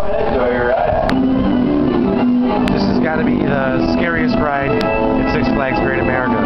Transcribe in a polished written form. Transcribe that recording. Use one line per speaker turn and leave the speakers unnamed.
Enjoy your ride.
This has got to be the scariest ride at Six Flags Great America.